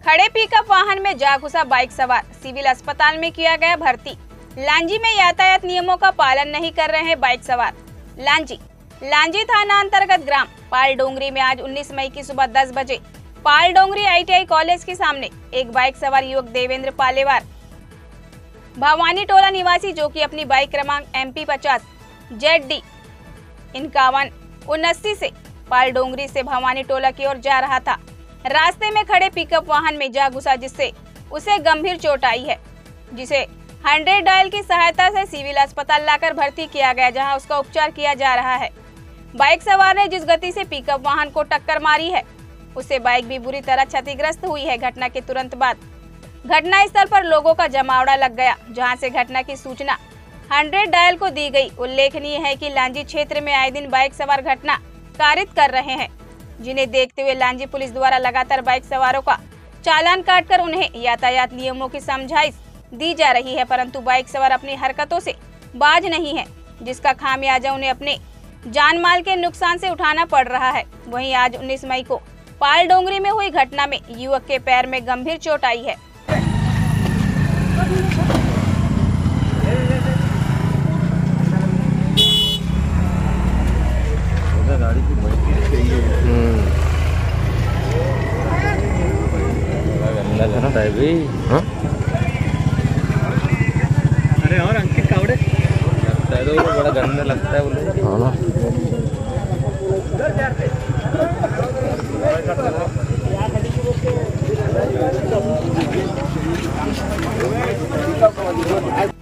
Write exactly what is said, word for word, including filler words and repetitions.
खड़े पिकअप वाहन में जा घुसा बाइक सवार, सिविल अस्पताल में किया गया भर्ती। लांजी में यातायात नियमों का पालन नहीं कर रहे हैं बाइक सवार। लांजी लांजी थाना अंतर्गत ग्राम पाल डोंगरी में आज उन्नीस मई की सुबह दस बजे पाल डोंगरी आई टी आई कॉलेज के सामने एक बाइक सवार युवक देवेंद्र पालेवार भवानी टोला निवासी, जो कि अपनी बाइक क्रमांक एम पी पचास जेड डी इक्यावन उन्नासी से पाल डोंगरी से भवानी टोला की ओर जा रहा था। रास्ते में खड़े पिकअप वाहन में जा घुसा, जिससे उसे गंभीर चोट आई है, जिसे हंड्रेड डायल की सहायता से सिविल अस्पताल लाकर भर्ती किया गया, जहां उसका उपचार किया जा रहा है। बाइक सवार ने जिस गति से पिकअप वाहन को टक्कर मारी है, उससे बाइक भी बुरी तरह क्षतिग्रस्त हुई है। घटना के तुरंत बाद घटना स्थल पर लोगों का जमावड़ा लग गया, जहां से घटना की सूचना हंड्रेड डायल को दी गई। उल्लेखनीय है कि लांजी क्षेत्र में आए दिन बाइक सवार घटना कारित कर रहे हैं, जिन्हें देखते हुए लांजी पुलिस द्वारा लगातार बाइक सवारों का चालान काटकर उन्हें यातायात नियमों की समझाइश दी जा रही है, परंतु बाइक सवार अपनी हरकतों से बाज नहीं है, जिसका खामियाजा उन्हें अपने जान माल के नुकसान से उठाना पड़ रहा है। वहीं आज उन्नीस मई को पाल डोंगरी में हुई घटना में युवक के पैर में गंभीर चोट आई है। गाड़ी की गंदा लगता है भाई। हाँ? अरे और अंकित कावड़े लगता है तो बड़ा गंदा लगता है बोले। हाँ ना।